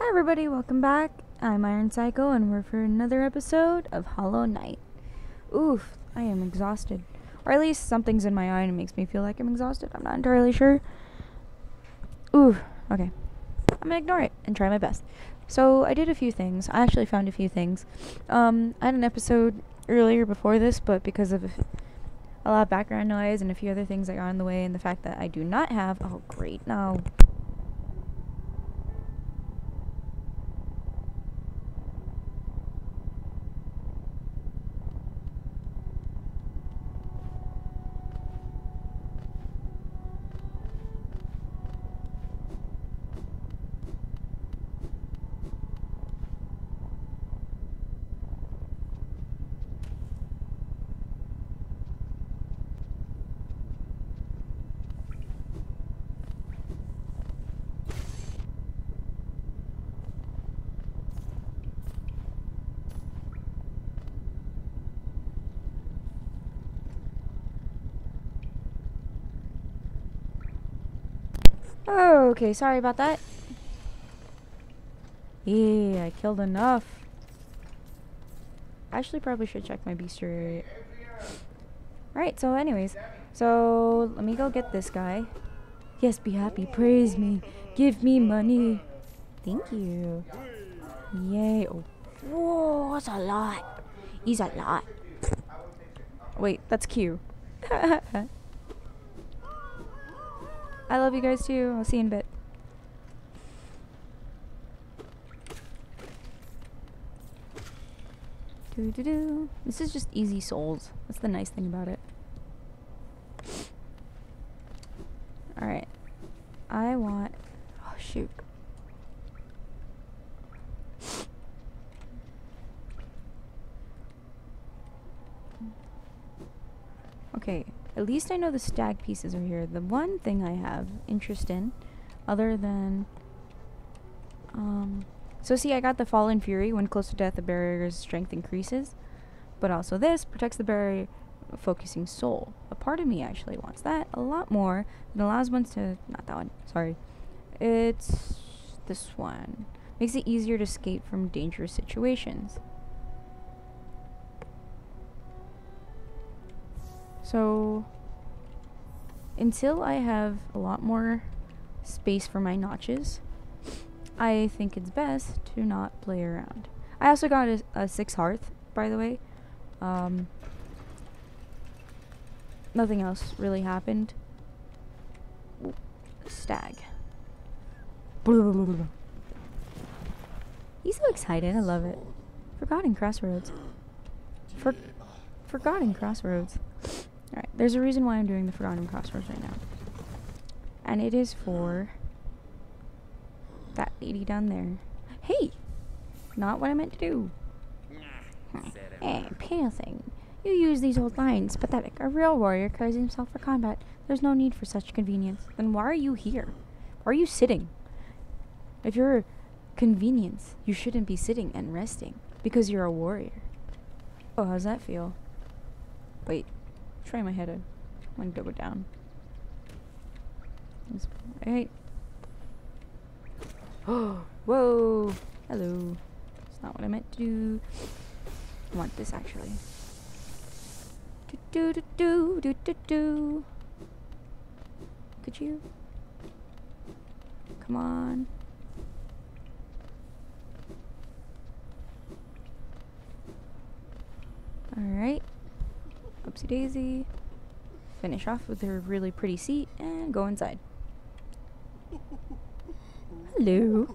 Hi everybody, welcome back. I'm IronPsycho and we're for another episode of Hollow Knight. Oof, I am exhausted. Or at least something's in my eye and it makes me feel like I'm exhausted. I'm not entirely sure. Oof, okay. I'm gonna ignore it and try my best. So I did a few things. I actually found a few things. I had an episode earlier before this, but because of a lot of background noise and a few other things that got in the way and the fact that I do not have... Oh great, no. Oh, okay, sorry about that. Yeah, I killed enough. Actually, probably should check my bestiary rate. Alright, so anyways. So, let me go get this guy. Yes, be happy. Praise me. Give me money. Thank you. Yay. Oh. Whoa, that's a lot. He's a lot. Wait, that's Q. I love you guys too. I'll see you in a bit. This is just easy souls. That's the nice thing about it. Alright. I want... Oh, shoot. Okay. At least I know the stag pieces are here. The one thing I have interest in, other than... So see, I got the Fallen Fury. When close to death, the barrier's strength increases. But also this protects the barrier, focusing soul. A part of me actually wants that a lot more. It allows one to... Not that one. Sorry. It's this one. Makes it easier to escape from dangerous situations. So... Until I have a lot more space for my notches... I think it's best to not play around. I also got a 6 hearth, by the way. Nothing else really happened. Ooh, stag. He's so excited, I love it. Forgotten Crossroads. Forgotten Crossroads. Alright, there's a reason why I'm doing the Forgotten Crossroads right now. And it is for... that lady down there. Hey! Not what I meant to do. Hey, pale thing. You use these old lines. Pathetic. A real warrior carries himself for combat. There's no need for such convenience. Then why are you here? Why are you sitting? If you're a convenience, you shouldn't be sitting and resting. Because you're a warrior. Oh, how's that feel? Wait. Try my head. I'm gonna go down. Right. Oh, whoa. Hello. That's not what I meant to do. I want this actually. Do do do do do do. Could you? Come on. Alright. Oopsie daisy. Finish off with her really pretty seat and go inside. Hello.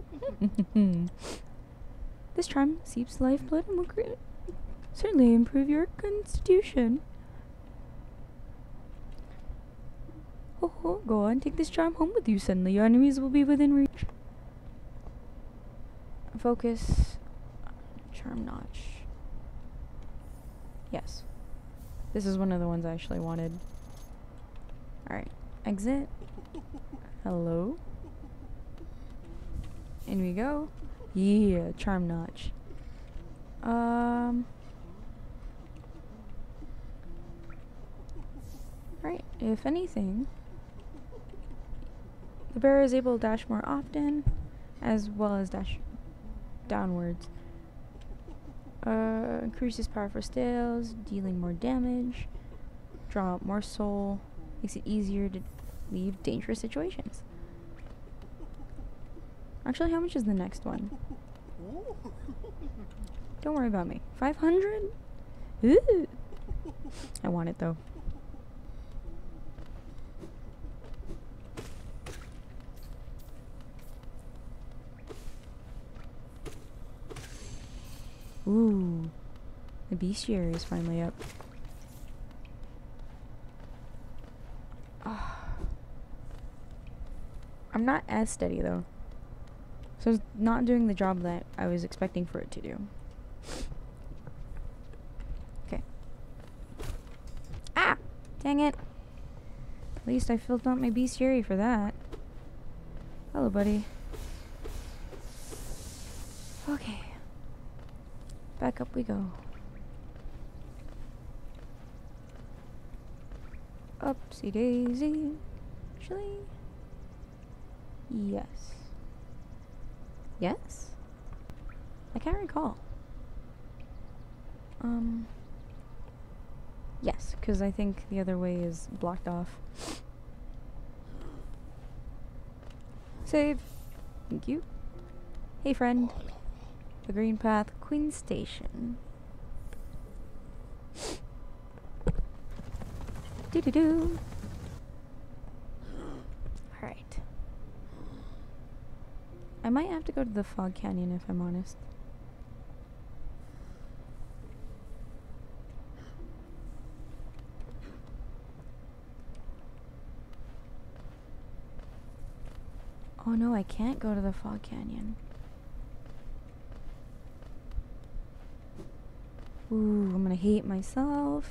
This charm seeps lifeblood and will certainly improve your constitution. Oh, go on, take this charm home with you. Suddenly your enemies will be within reach. Focus. Charm notch. Yes. This is one of the ones I actually wanted. Alright. Exit. Hello. In we go. Yeah, charm notch. Right, if anything, the bearer is able to dash more often, as well as dash downwards. Increases power for scales, dealing more damage. Draw out more soul. Makes it easier to leave dangerous situations. Actually, how much is the next one? Don't worry about me. 500? Ooh. I want it though. Ooh. The bestiary is finally up. Oh. I'm not as steady though. So it's not doing the job that I was expecting for it to do. Okay. Ah! Dang it. At least I filled out my bestiary for that. Hello, buddy. Okay. Back up we go. Upsy daisy. Actually, yes. Yes? I can't recall. Yes, because I think the other way is blocked off. Save. Thank you. Hey, friend. The Green Path, Queen Station. Doo-doo-doo. Alright. I might have to go to the Fog Canyon if I'm honest. Oh no, I can't go to the Fog Canyon. Ooh, I'm gonna hate myself.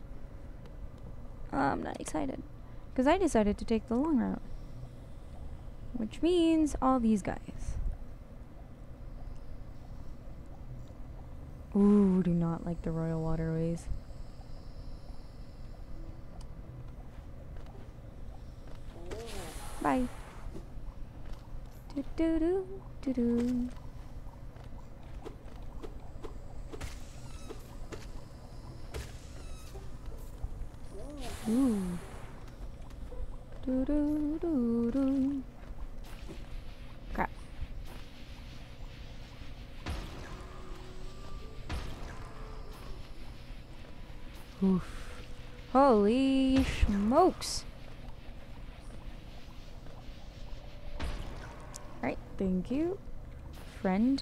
I'm not excited. Because I decided to take the long route. Which means all these guys. Ooh, do not like the Royal Waterways. Bye. Do-do-do, do-do. Ooh. Do-do-do-do. Crap. Oof. Holy smokes. Alright, thank you, friend.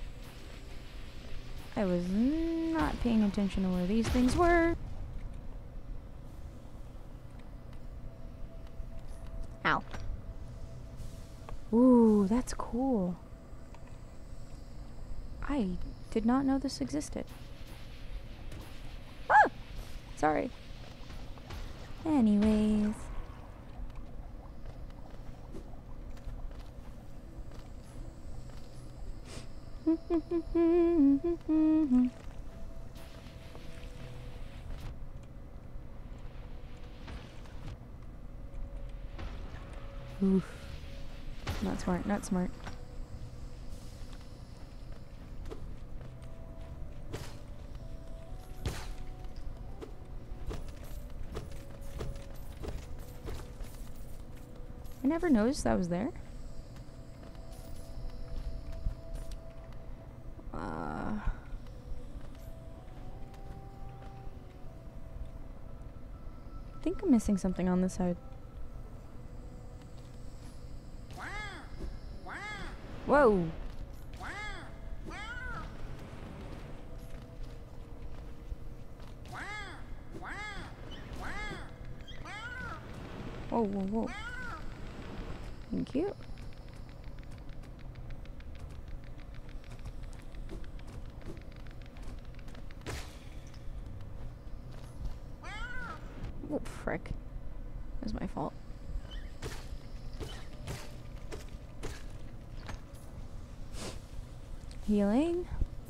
I was not paying attention to where these things were. Ow. Ooh, that's cool. I did not know this existed. Ah! Sorry. Anyways. Oof. Not smart, not smart. I never noticed that was there. I think I'm missing something on this side. Whoa! Whoa, whoa, whoa. Thank you. Oh, frick. That was my fault. Healing.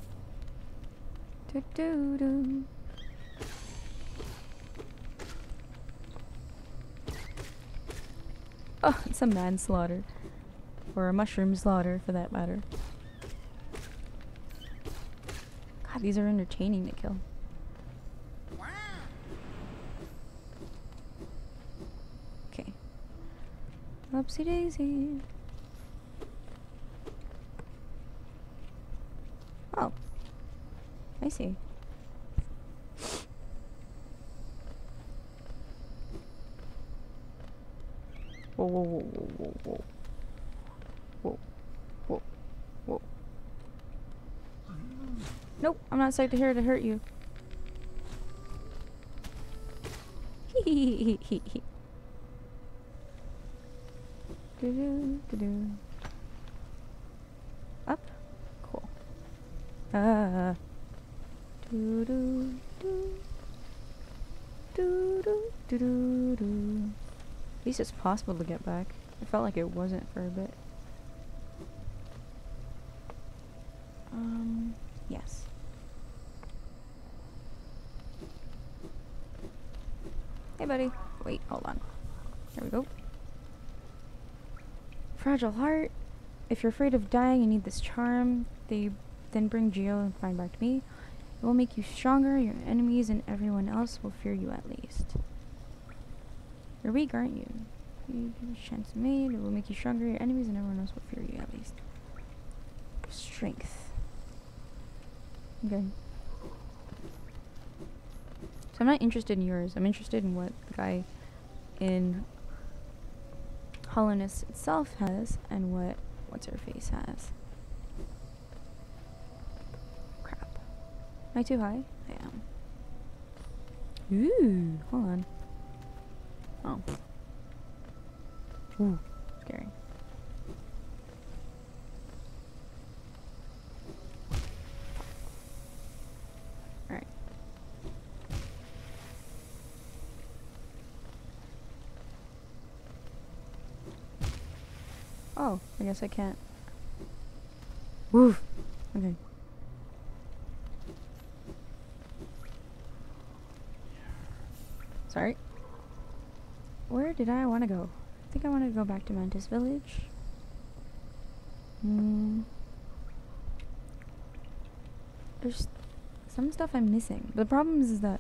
Do-do-do. Oh, it's a manslaughter. Or a mushroom slaughter, for that matter. God, these are entertaining to kill. Okay. Oopsie daisy. Oh. I see. Whoa, whoa, whoa, whoa, whoa, whoa. Whoa, whoa, whoa. Nope, I'm not psyched to here to hurt you. Hee. Up? Cool. At least it's possible to get back. I felt like it wasn't for a bit. Yes. Hey, buddy. Wait, hold on. There we go. Fragile heart. If you're afraid of dying and need this charm, then bring Geo and find back to me. It will make you stronger, your enemies and everyone else will fear you at least. You're weak, aren't you? You give a chance made, it will make you stronger, your enemies and everyone else will fear you at least. Strength. Okay. So I'm not interested in yours. I'm interested in what the guy in Hollowness itself has and what what's her face has. Crap. Am I too high? I am. Ooh, hold on. Oh. Ooh, scary. Alright. Oh, I guess I can't. Woof. Okay. Sorry. Where did I want to go? I think I wanted to go back to Mantis Village. There's some stuff I'm missing. The problem is that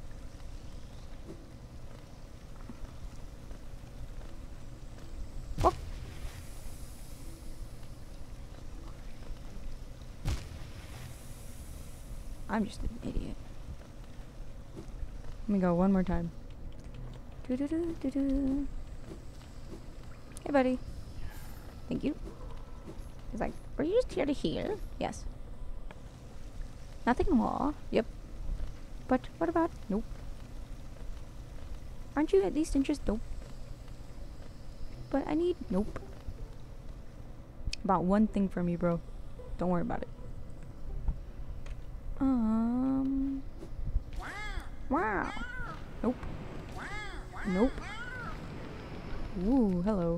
I'm just an idiot. Let me go one more time. Hey, buddy. Thank you. He's like, were you just here to heal? Yes. Nothing more. Yep. But what about? Nope. Aren't you at least interested? Nope. But I need. Nope. About one thing from you, bro. Don't worry about it. Wow. Nope. Nope. Ooh, hello.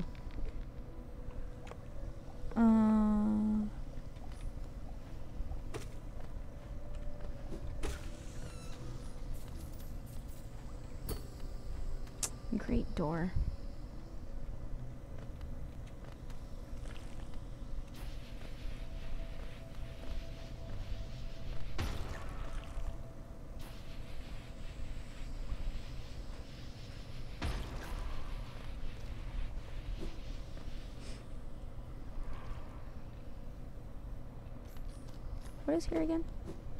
Great door. What is here again?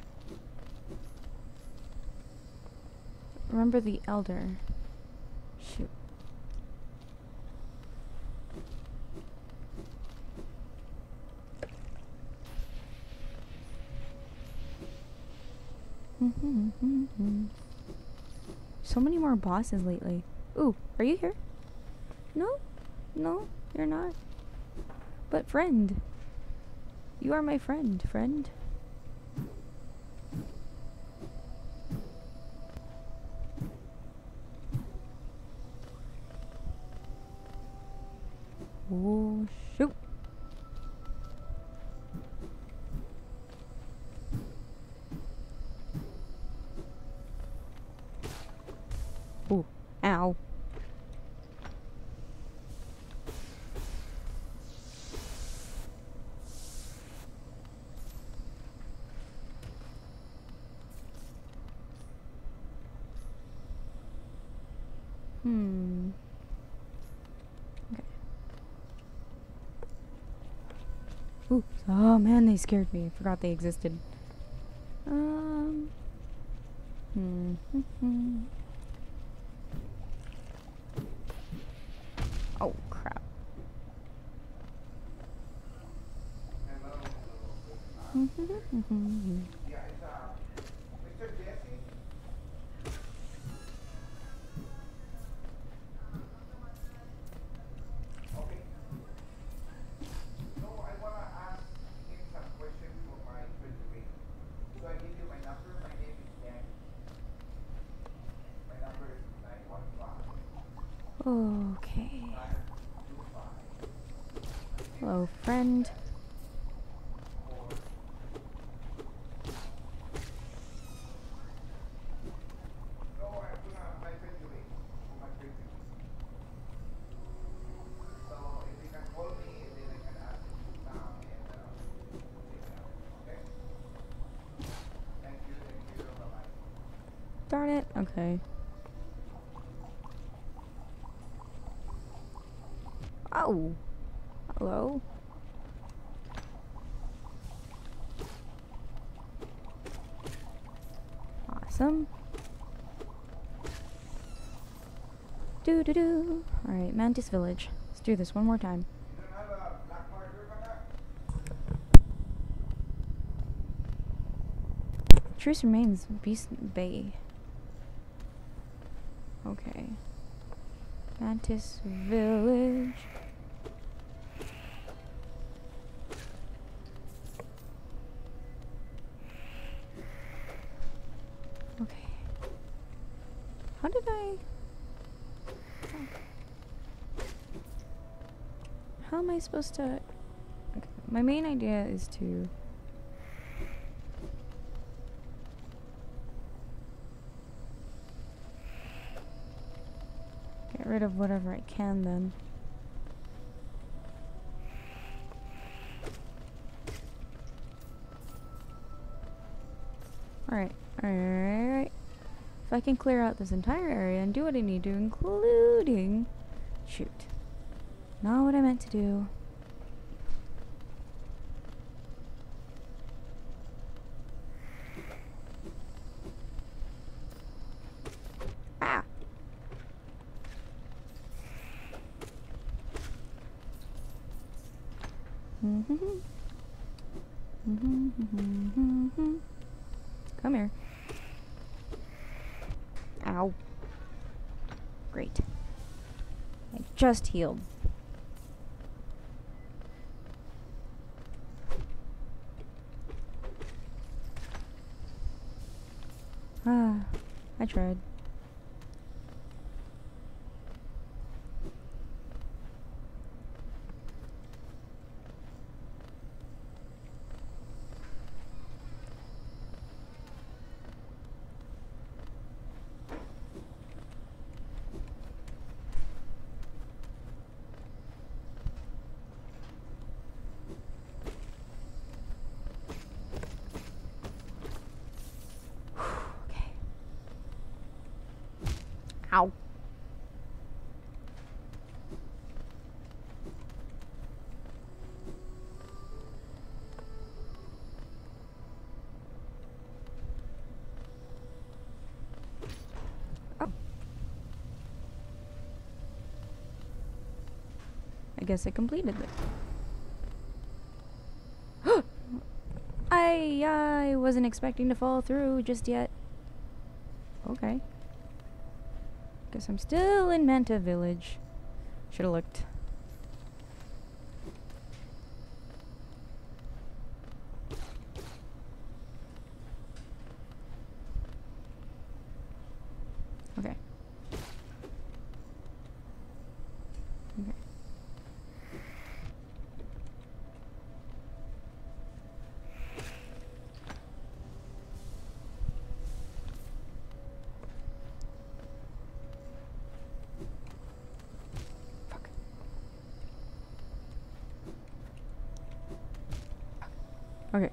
Remember the Elder. Shoot. So many more bosses lately. Ooh, are you here? No? No, you're not. But friend. You are my friend, friend. Oh, shoot. Oh, ow. Ooh. Oh man, they scared me. I forgot they existed. Oh crap. Okay. Hello, friend. Darn it. Okay. Oh. Hello. Awesome. Do do do. Alright, Mantis Village. Let's do this one more time. Truce remains, Beast Bay. Okay. Mantis Village. Okay. How did I... How am I supposed to... Okay. My main idea is to... get rid of whatever I can then. Alright. Alright. If I can clear out this entire area and do what I need to, including... Shoot. Not what I meant to do. Ah! Come here. Ow. Great. I just healed. Ah, I tried. Ow. Oh. I guess I completed it. I wasn't expecting to fall through just yet. Okay. Guess I'm still in Manta Village. Should've looked. Okay. Okay. Fuck. Okay.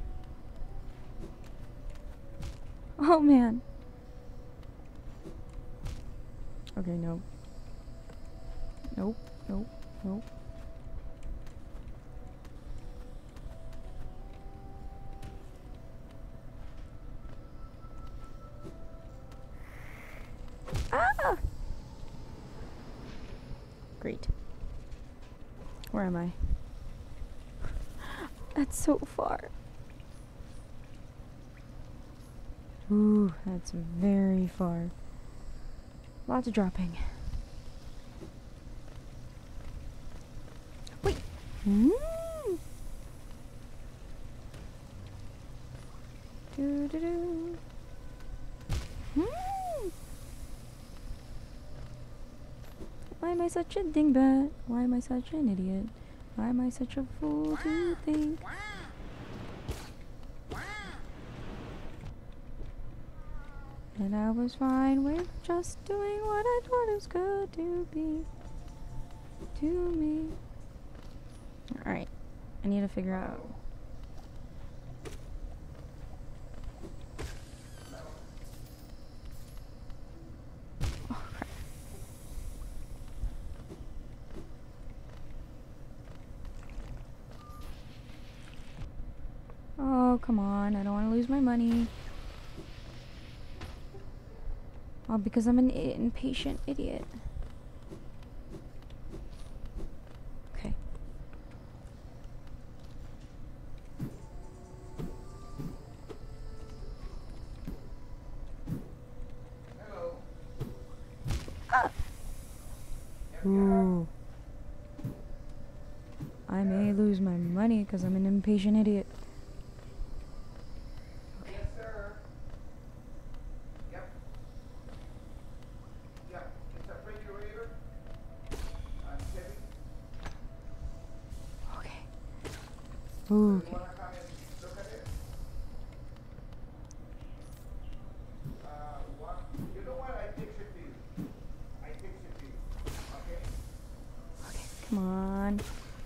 Oh man. Okay, no. Nope, nope, nope. Ah! Great. Where am I? That's so far. Ooh, that's very far. Lots of dropping. Wait. Do do do. Why am I such a dingbat? Why am I such an idiot? Why am I such a fool to think? And I was fine with just doing what I thought was good to be. To me. Alright. I need to figure out. Oh, crap. Oh, come on. I don't want to lose my money. All because I'm an impatient idiot. Okay. Hello. Ah! Ooh. I may lose my money because I'm an impatient idiot. Okay. Yes, sir. Yep. Yep. It's a refrigerator. Chevy. Okay. So Ooh, you okay. wanna come and look at it? What? You know what? I fix it to you. I fix it to you. Okay? Okay, come on.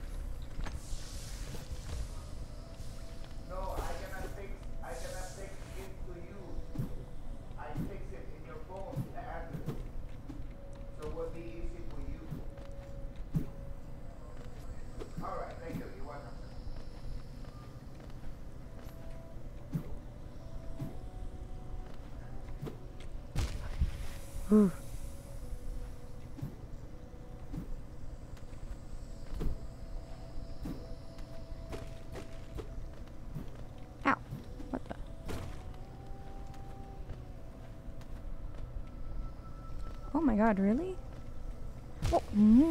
No, I cannot fix it to you. I fix it in your phone, the address. So it will be easy for you. All right, thank you. You're welcome. Ooh. Ow. What the? Oh my god, really? Oh.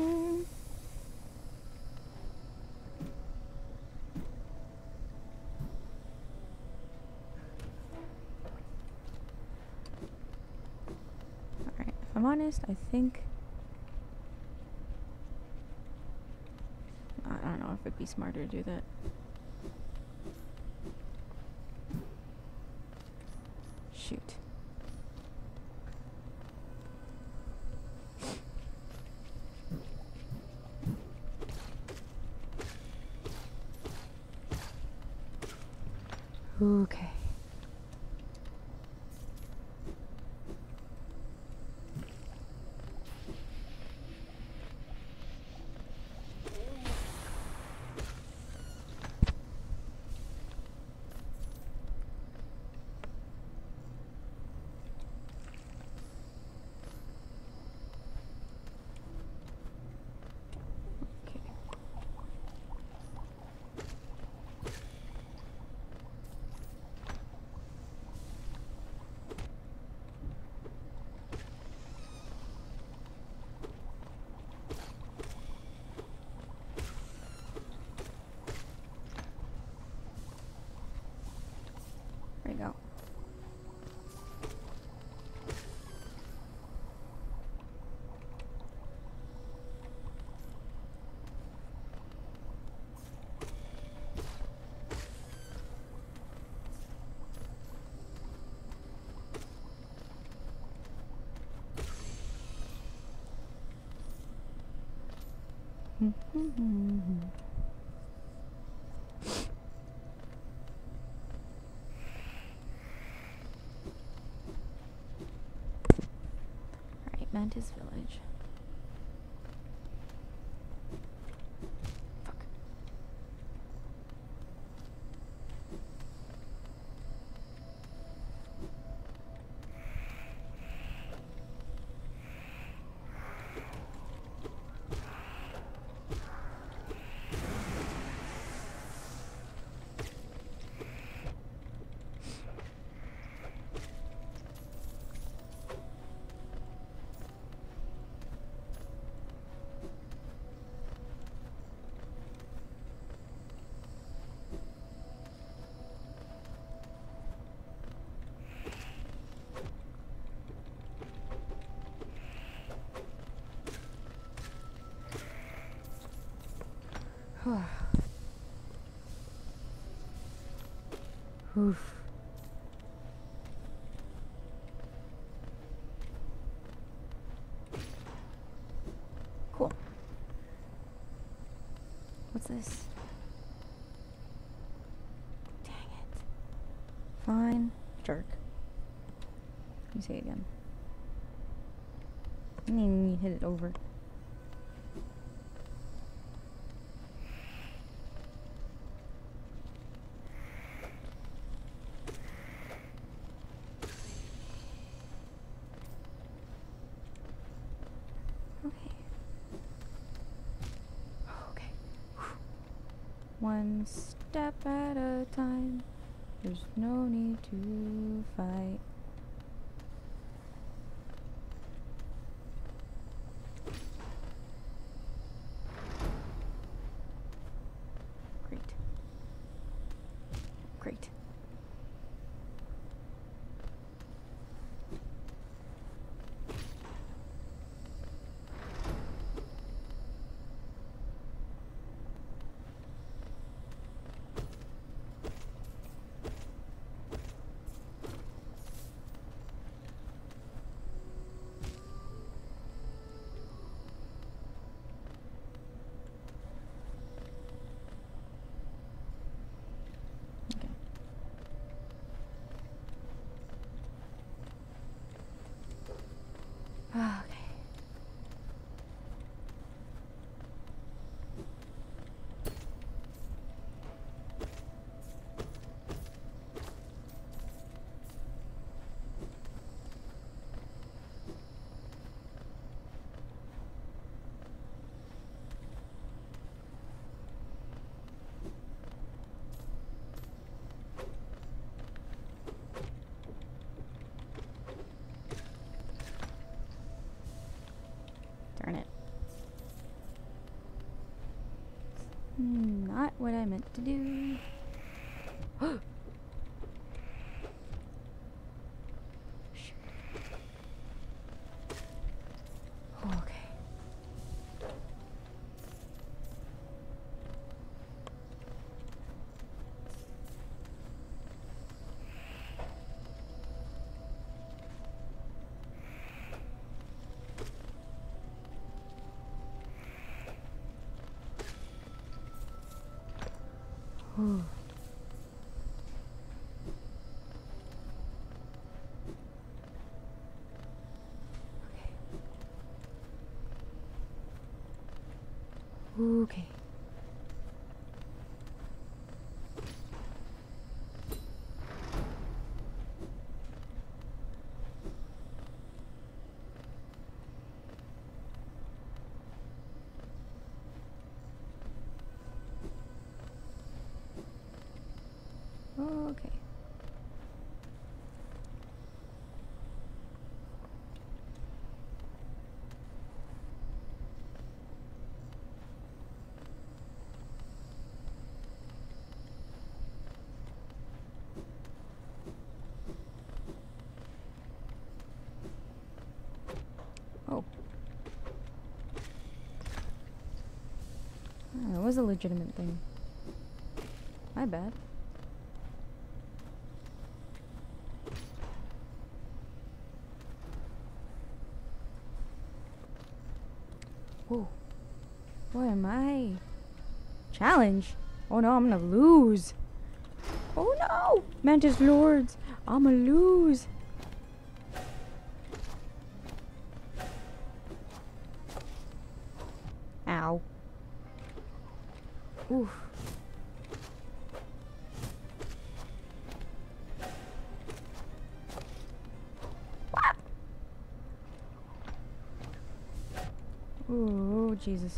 Alright, if I'm honest, I think... I don't know if it'd be smarter to do that. Shoot. Okay. Okay. There we go. Alright, Mantis Village. Fuck. Oof. Cool. What's this? Dang it. Fine. Jerk. Let me say it again. I mean, you hit it over. Okay. Okay. One step at a time. There's no need to fight. Great. Great. Okay. Okay. Darn it. Not what I meant to do. Shoot. Okay. Ooh. Okay. Okay. Okay. Oh. That was a legitimate thing. My bad. Whoa. Boy, am I... Challenge? Oh no, I'm gonna lose. Oh no! Mantis Lords! I'ma lose. Ow. Oof. What? Oh, Jesus.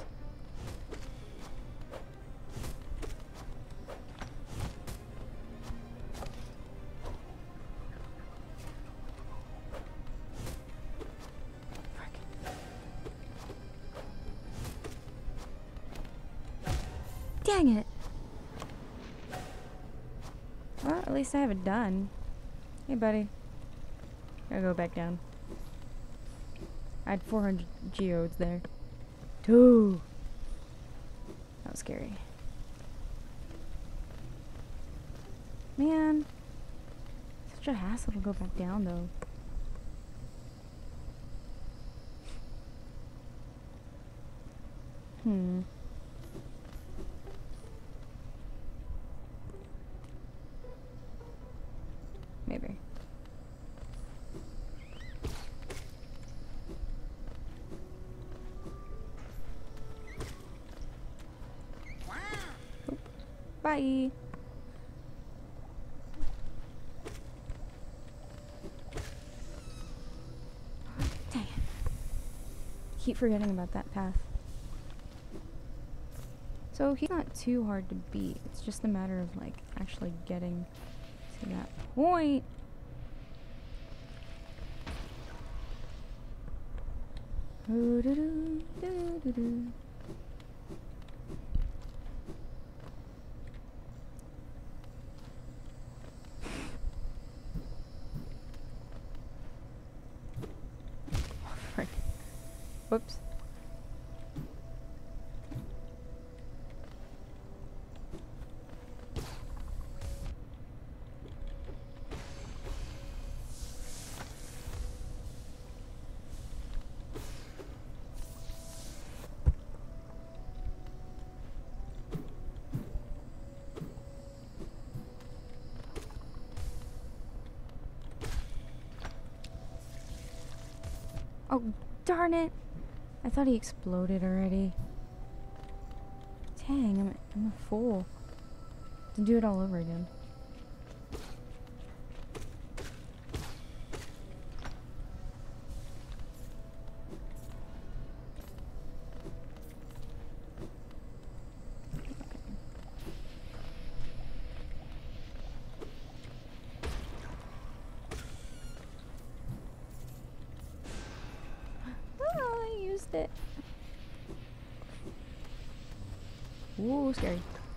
Dang it. Well, at least I have it done. Hey, buddy. Gotta go back down. I had 400 geodes there. 2. That was scary. Man. Such a hassle to go back down, though. Maybe. Oop. Bye. Dang it. Keep forgetting about that path. So he's not too hard to beat. It's just a matter of like actually getting to that point. Doo-doo-doo, doo-doo-doo. Frick. Whoops. Oh, darn it! I thought he exploded already. Dang, I'm a fool. To do it all over again. Oh, I used it. Ooh, scary.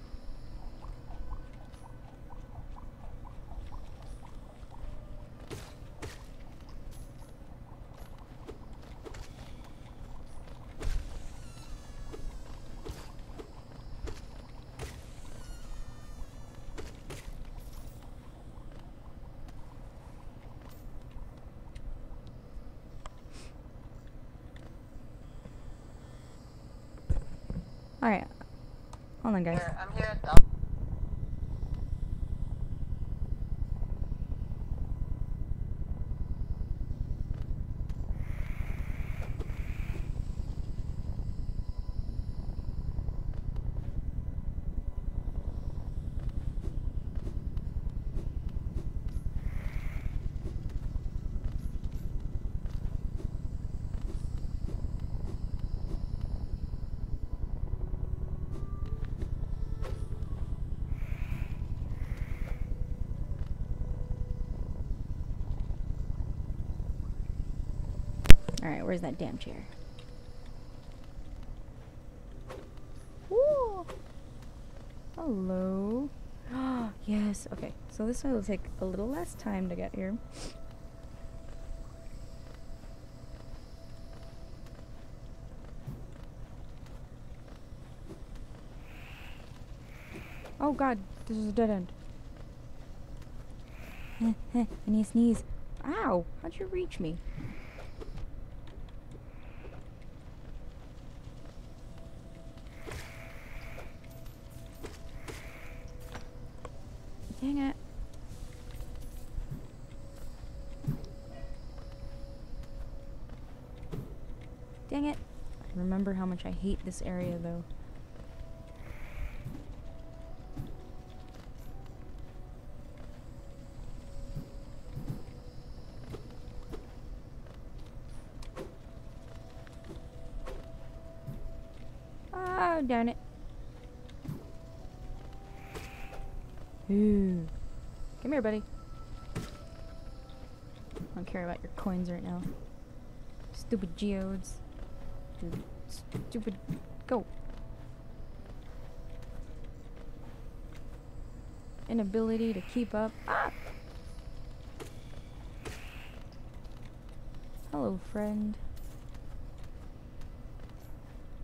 Alright. Hold on, guys. I'm here. Alright, where's that damn chair? Woo! Hello. Yes, okay. So this one will take a little less time to get here. Oh god, this is a dead end. I need to sneeze. Ow! How'd you reach me? Dang it. Dang it. I remember how much I hate this area though. Oh, darn it. Ooh. Come here, buddy. I don't care about your coins right now. Stupid geodes. Stupid. Go. Inability to keep up. Ah! Hello, friend.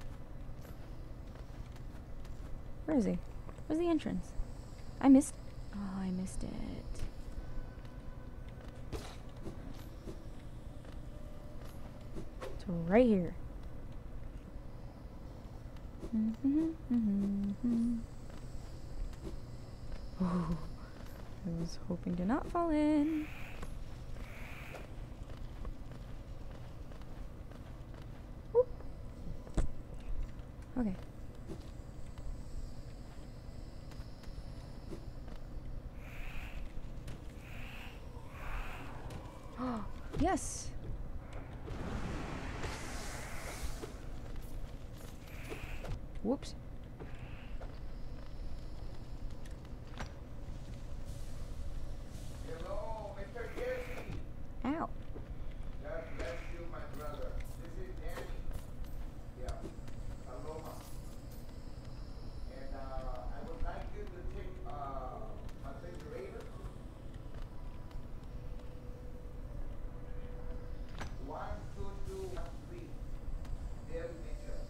Where is he? Where's the entrance? I missed. Oh, I missed it. It's right here. Oh, I was hoping to not fall in. Whoop. Okay. Yes. Whoops. Hello, Mr. Jesse. Ow. God bless you, my brother. This is Danny. Yeah. Aloha. And I would like you to take my refrigerator. 12213. Del Mitchell.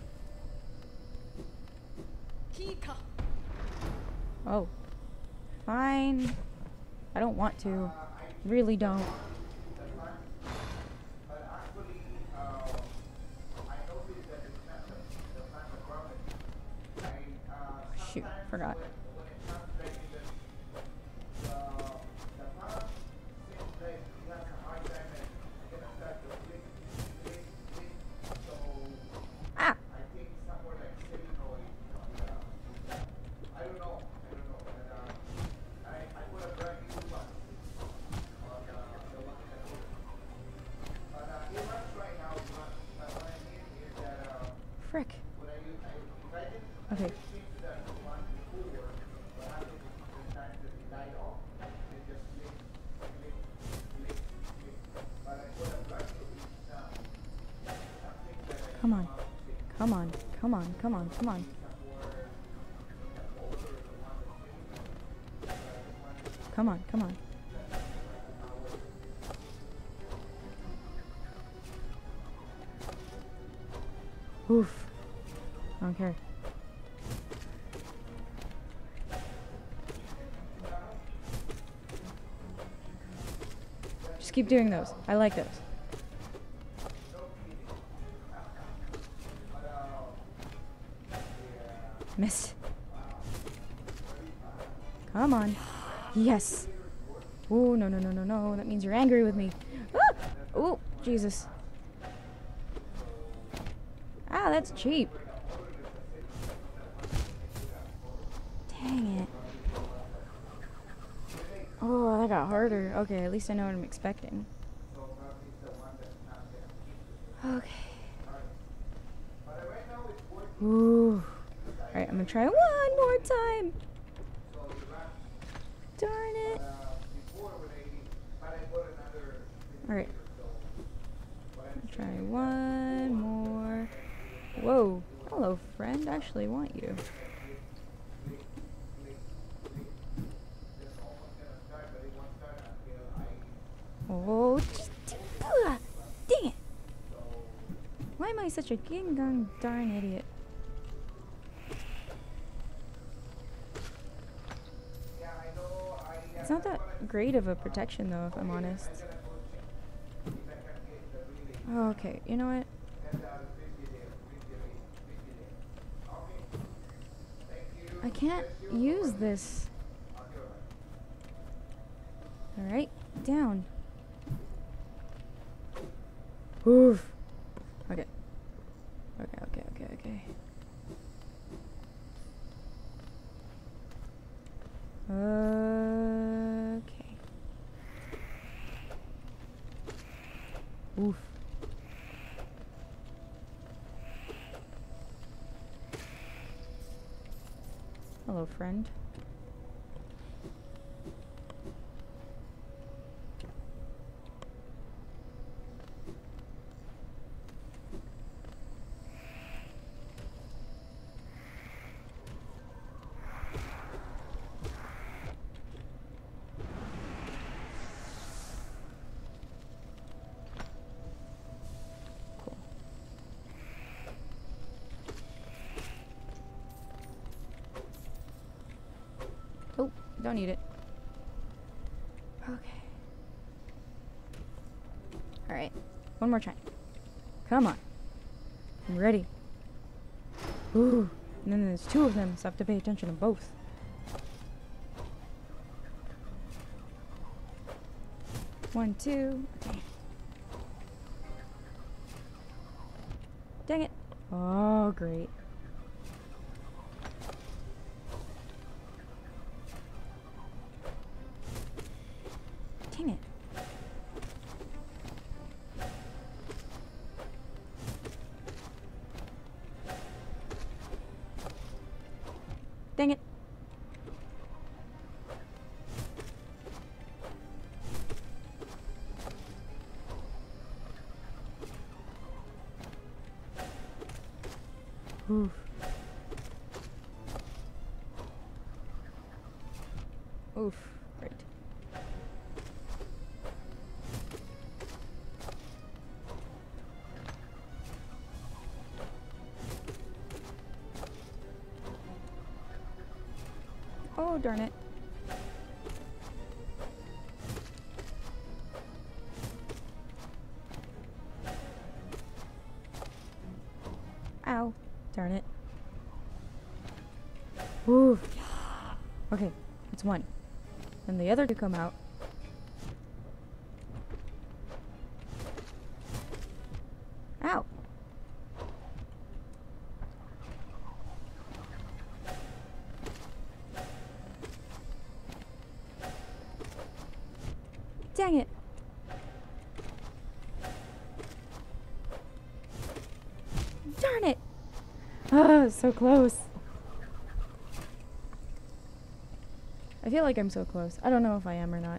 Oh. Fine. I don't want to. I Really don't. the time, but actually, I noticed that it's not the time of problem. Shoot, Sometimes forgot. when it comes like the pump seems like you have a hard time and you're gonna start to click, click, click. So Ah! I think somewhere like silicone on I don't know, but I put a brand new one on the one in the motor. But it runs right now, it runs. But what I mean is that Frick. when I use, if I didn't Okay. change to that one before, what happened is the time that it died off, it just click, click, click, click. But I put a brand new each now. Something that I Come on. come out with. Come on. Come on. Come on. Come on. Come on. Come on. Oof. I don't care. Just keep doing those. I like those. Missed. Come on. Yes. Oh, no, no, no, no, no. That means you're angry with me. Ah! Oh, Jesus. Ah, that's cheap. Dang it. Oh, that got harder. Okay, at least I know what I'm expecting. Okay. Ooh. Alright, I'm gonna try one more time. Darn it. Alright. Try one more. Whoa. Hello, friend. I actually want you. Oh, just, dang it. Why am I such a ging-gong darn idiot? It's not that great of a protection, though, if I'm honest. Oh, okay, you know what? I can't use this. Alright, down. Oof. Okay. Okay. Okay. Oof. Hello, friend. Don't need it. Okay. Alright. One more time. Come on. I'm ready. Ooh. And then there's 2 of them, so I have to pay attention to both. One, 2. Okay. Dang it. Oh, great. Dang it. Dang it. Oof. Oof. Great. Oh, darn it. Ow. Darn it. Oof. Okay, it's 1. And the other 2 come out. Ow. Dang it. Darn it. Ah, so close. I feel like I'm so close. I don't know if I am or not.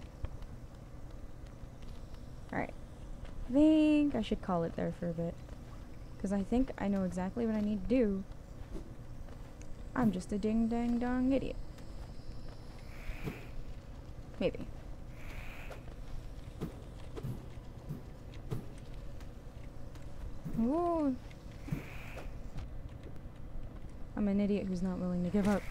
Alright. I think I should call it there for a bit. Because I think I know exactly what I need to do. I'm just a ding-dang-dong idiot. Maybe. Ooh. I'm an idiot who's not willing to give up.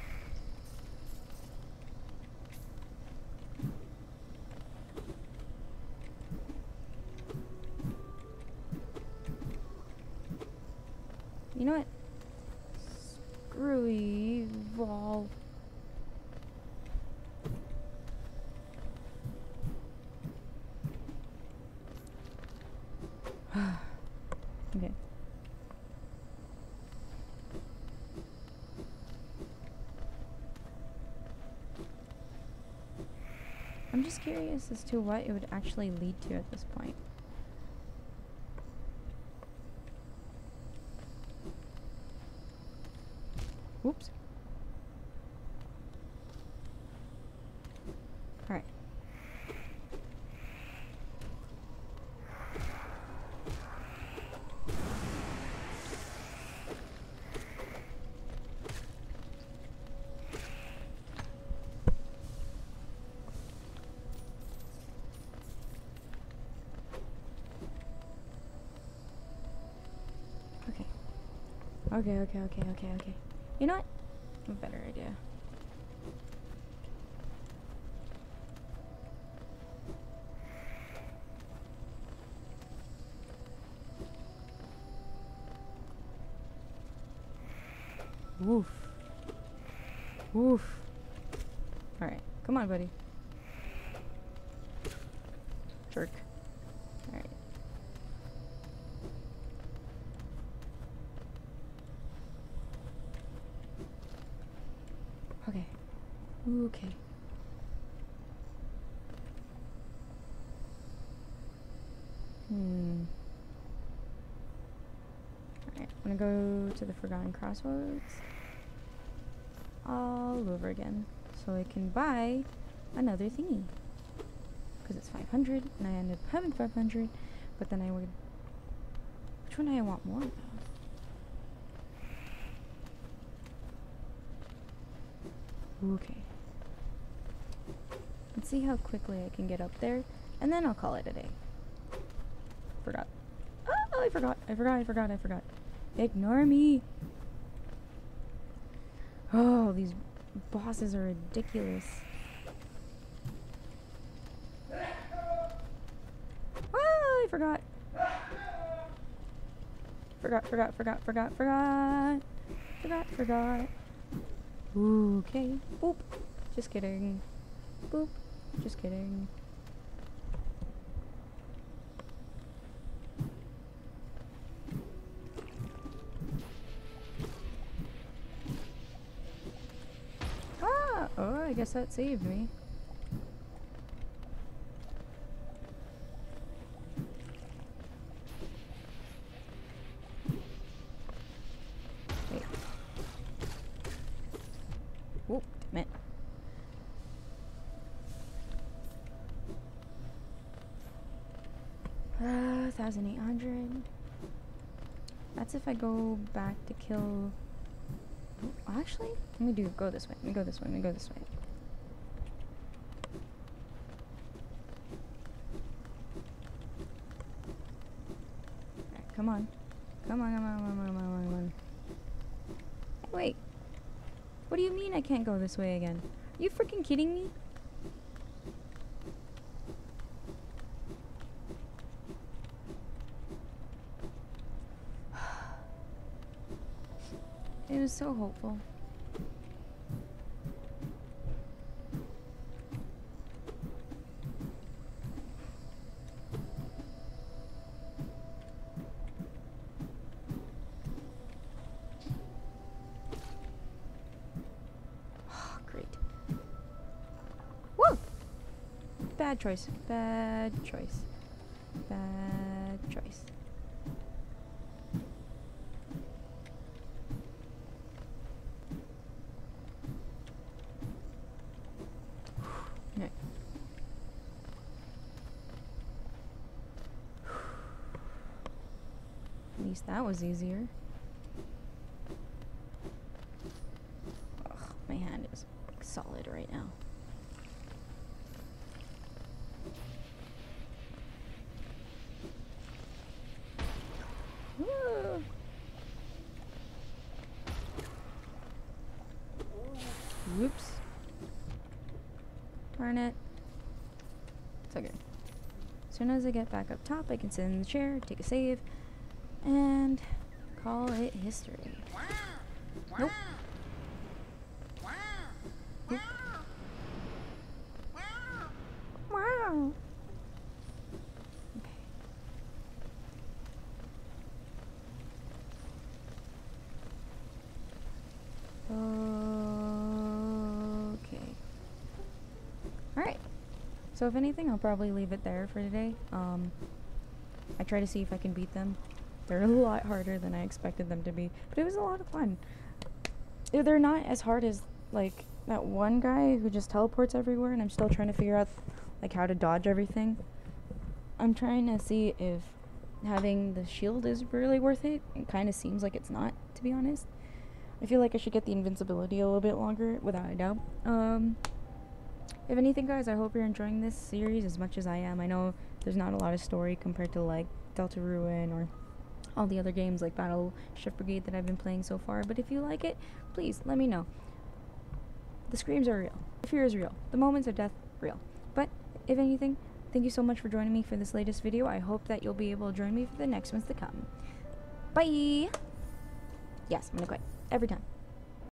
You know what? Screw evolve. Okay. I'm just curious as to what it would actually lead to at this point. Whoops. Alright. Okay. You know what? I have a better idea. Woof. Woof. Alright. Come on, buddy. Jerk. Alright. Okay. Okay. Alright, I'm gonna go to the Forgotten Crossroads all over again so I can buy another thingy. Because it's 500 and I ended up having 500, but then I would... Which one do I want more of? Okay. Let's see how quickly I can get up there, and then I'll call it a day. Forgot. Oh, I forgot. Ignore me. Oh, these bosses are ridiculous. forgot. Forgot. Okay. Boop. Just kidding. Boop. Just kidding. Ah! Oh, I guess that saved me. Wait. Oh, damn it. Ah, 1,800. That's if I go back to kill... Oh, actually, let me go this way. Let me go this way. Alright, come on. Come on. Hey, wait. What do you mean I can't go this way again? Are you freaking kidding me? It was so hopeful. Oh, great. Whoa! Bad choice. No. At least that was easier. Ugh, my hand is solid right now. Woo. Whoops. Darn it. It's okay. As soon as I get back up top, I can sit in the chair, take a save, and call it history. Nope. Nope. Wow. Okay. Alright. So if anything, I'll probably leave it there for today. I try to see if I can beat them. They're a lot harder than I expected them to be, but it was a lot of fun. They're not as hard as, like, that one guy who just teleports everywhere, and I'm still trying to figure out, like, how to dodge everything. I'm trying to see if having the shield is really worth it. It kind of seems like it's not, to be honest. I feel like I should get the invincibility a little bit longer, without a doubt. If anything, guys, I hope you're enjoying this series as much as I am. I know there's not a lot of story compared to, like, Delta Ruin or all the other games like Battleship Brigade that I've been playing so far, but if you like it, please let me know. The screams are real. The fear is real. The moments of death, real. But, if anything, thank you so much for joining me for this latest video. I hope that you'll be able to join me for the next ones to come. Bye! Yes, I'm gonna quit. Every time.